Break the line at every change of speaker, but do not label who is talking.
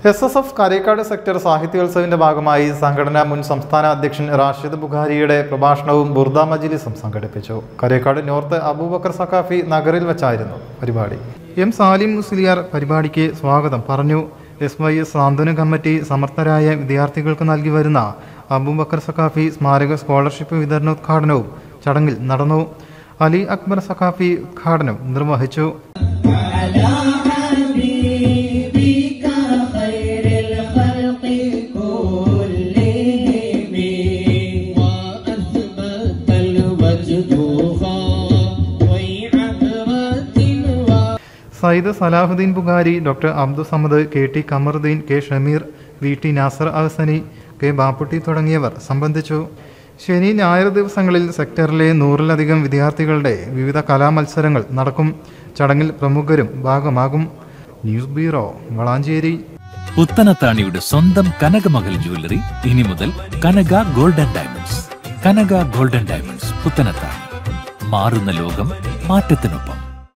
SSF Karekkad sector സാഹിത്യോത്സവിന്റെ ഭാഗമായി സംഘടനാ മുൻ സംസ്ഥാന അധ്യക്ഷൻ റാഷിദ് ബുഖാരിയുടെ പ്രഭാഷണവും ബുർദ മജ്ലിസും സംഘടിപ്പിച്ചു. കരേക്കാട് നോർത്ത് അബൂബക്കർ സഖാഫി നഗറിൽ വെച്ചായിരുന്നു പരിപാടി. എം സാലിം മുസ്ലിയാർ പരിപാടിക്ക് സ്വാഗതം പറഞ്ഞു. SYS സാന്ത്വന കമ്മിറ്റി സമർത്ഥരായ വിദ്യാർത്ഥികൾക്ക് നൽകി വരുന്ന അബൂബക്കർ സഖാഫി സ്മാരക സ്കോളർഷിപ്പ് വിതരണോദ്ഘാടനവും ചടങ്ങിൽ നടന്നു. അലി അക്ബർ സഖാഫി ഉദ്ഘാടനം നിർവഹിച്ചു. Sayyid Salahuddin Bukhari, doctor Abdul Samad, KT Kamaruddin, K Shameer, VT Nasar Ahsani, K Bapputty തുടങ്ങിയവർ സംബന്ധിച്ചു. ശനി ഞായർ ദിവസങ്ങളിൽ സെക്ടറിലെ 100-ലധികം വിദ്യാർത്ഥികളുടെ വിവിധ കലാമത്സരങ്ങൾ നടക്കും. ചടങ്ങിൽ പ്രമുഖരും ഭാഗമാകും. News bureau, Valanchery.
പുത്തനത്താണിയുടെ സ്വന്തം കനകമകൽ ജ്വല്ലറി ഇനി മുതൽ Kanaka golden diamonds. Kanaka golden diamonds, Puthanathani. മാറുന്ന ലോകം, മാറ്റത്തിനൊപ്പം.